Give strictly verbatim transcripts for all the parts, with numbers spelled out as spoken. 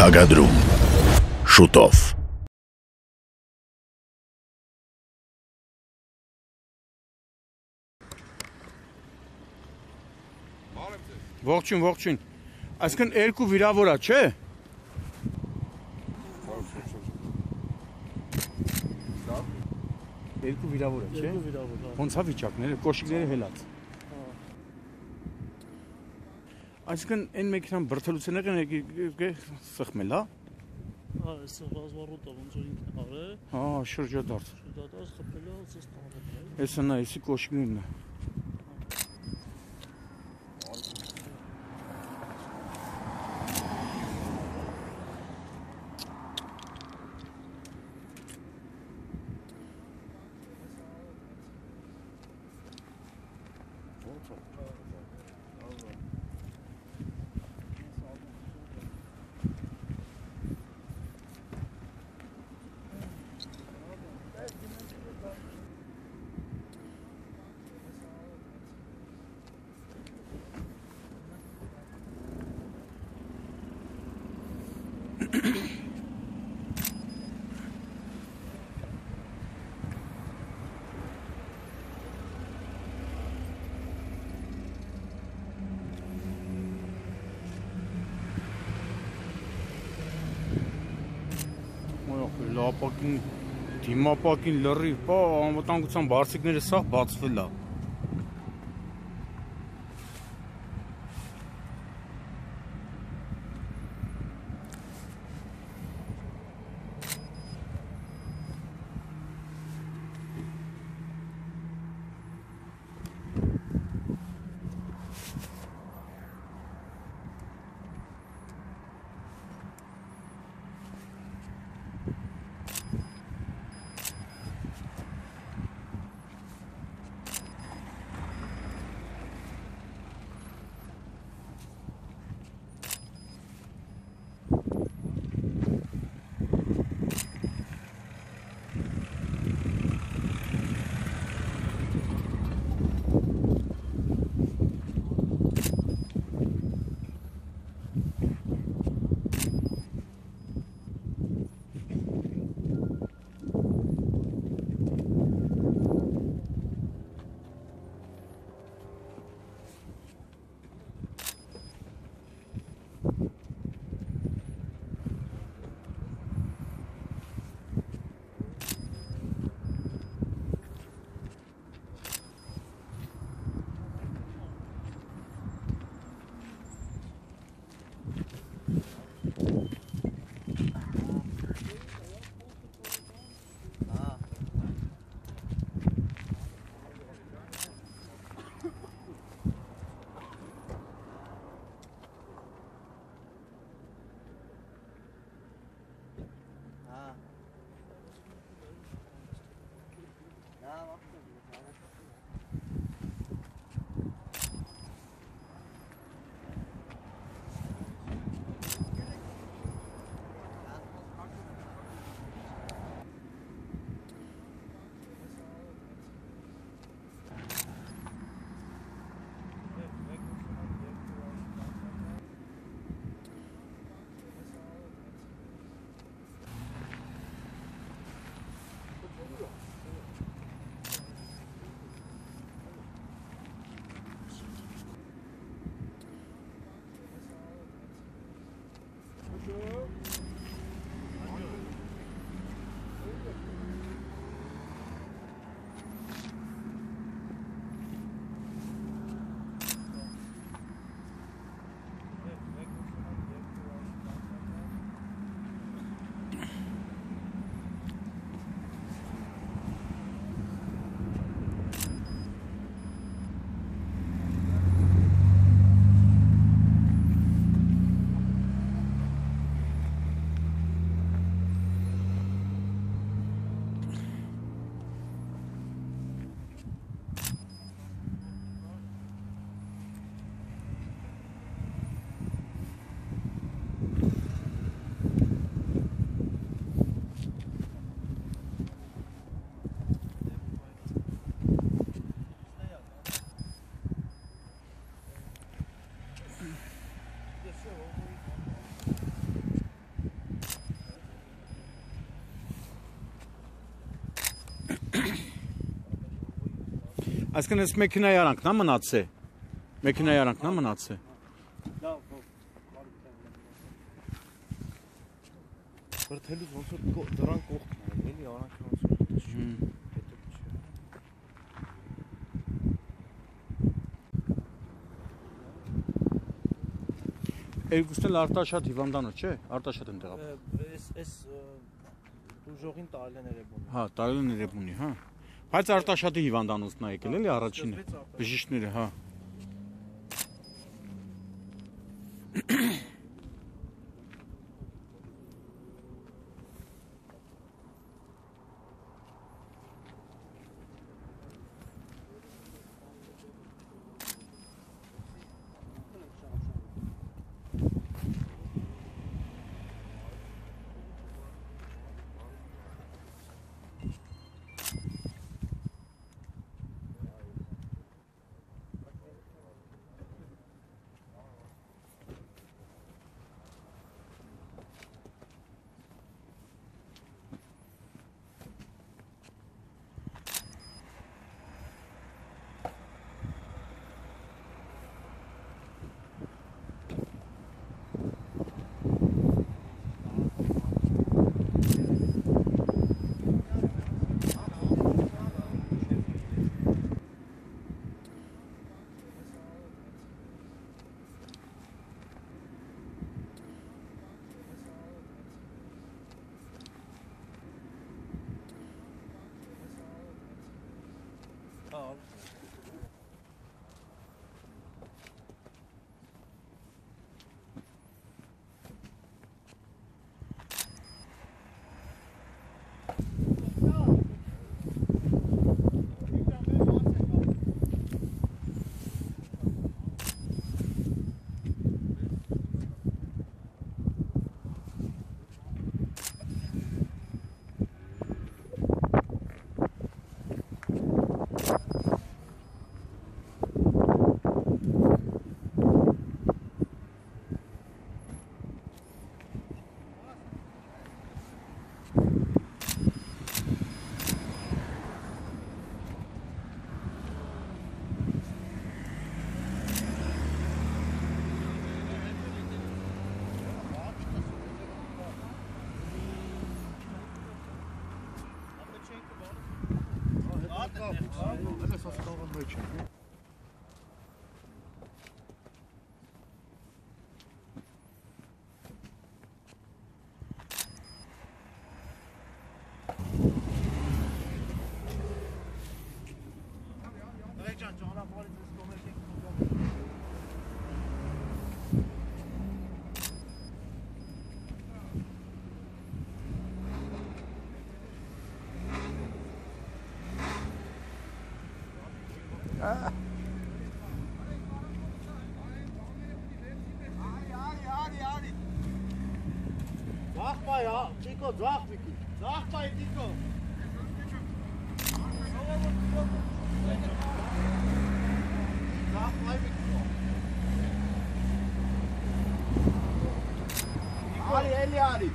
Թագադրում շուտով Ողջույն, ողջույն։ Այսինքն երկու վիրավոր է, չէ՞։ Երկու վիրավոր է, չէ՞։ Երկու վիրավոր, հա։ Ոնց է վիճակները, կոշիկները հելած։ Այսինքն այն մեքենան բրթելուց են եկել սխմել, հա։ Հա, այս ռազմառուտը ոնց որ ինքն արե։ Հա, շրջադարձ։ Շրջադարձ խփել է, ասես տարել։ Էսը նա, էսի կոշիկներն է։ Լապակին, դիմապակին լրիվ, պա անվտանգության բարձիկները սաղ բացվել է։ Այսինքն այս մեքենայի արանքն է մնացել։ Մեքենայի արանքն է մնացել։ Լավ, բրթելուց ոնց որ դրան կողքն է, էլի արանքը ոնց որ դες չի։ Երկուսն էլ Արտաշատ հիվանդանոց չէ, Արտաշատ են տեղափոխ։ Էս էս դուժողին տարել են Երևանի։ Հա, տարել են Երևանի, հա։ Բայց Արտաշատի հիվանդանոցն է եկել էլի առաջինը։ Բժիշկները, հա։ Sag mal ja, Chico, sag Vicky. Sag mal, Chico. Sag mal, Vicky. Ali, Ali, Ali.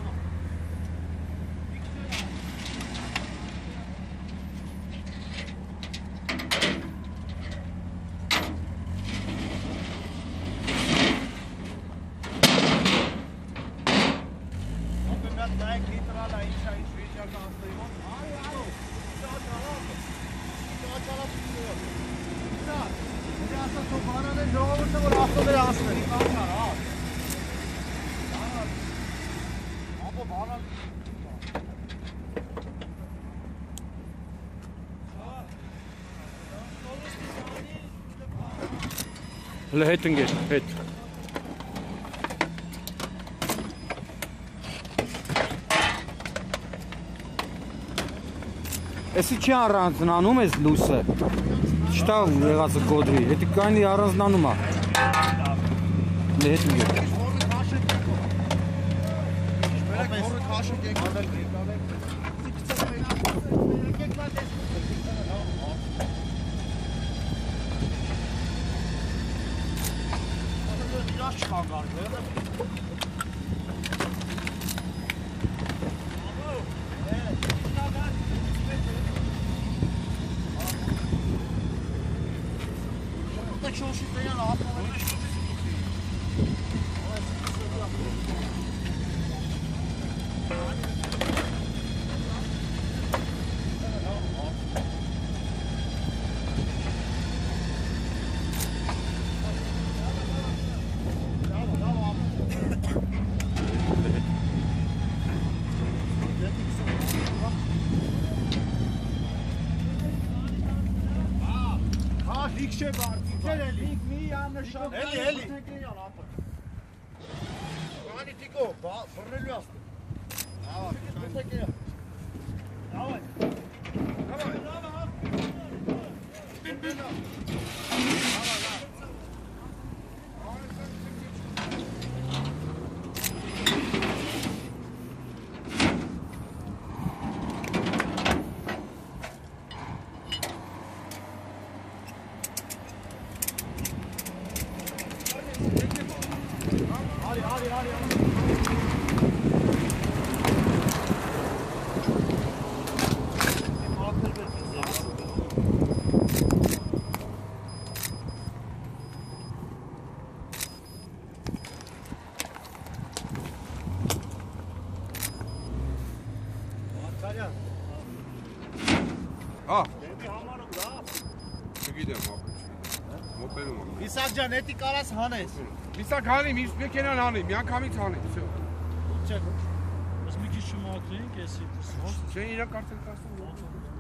Հələ հետ ընկեր, հետ։ Էսի չի առանձնանում ես լուսը, չտա եղածը կոդրի, հետի կայնի առանձնանում է։ Հələ հետ ընկեր։ Eli, eli. Ani Tiko, vrneli vas. Davaj, šta tekija? Davaj. Davaj. Ha. Չգիտեմ, մոտենում եմ։ Իսակ ջան, էդի կարաս հանես։ Իսակ հանի, մի մեքենան հանի, միանգամից հանի, всё։ Չէ։ Ось մի քիչ շմոթրենք, էսի։ Չէ, իրական կարծեմ կարծեմ։